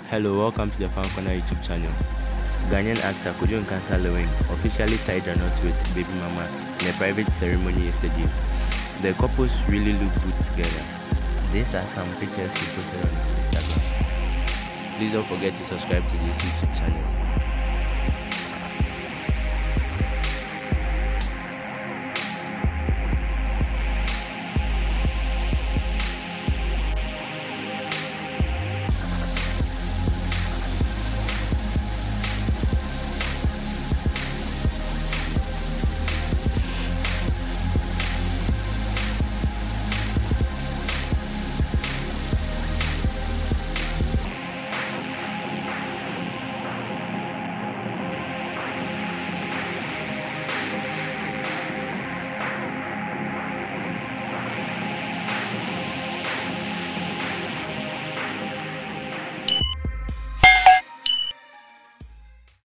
Hello, welcome to the Fan Corner YouTube channel. Ghanaian actor Kojo Nkansah Lilwin officially tied a knot with baby mama in a private ceremony yesterday. The couples really look good together. These are some pictures he posted on his Instagram. Please don't forget to subscribe to this YouTube channel.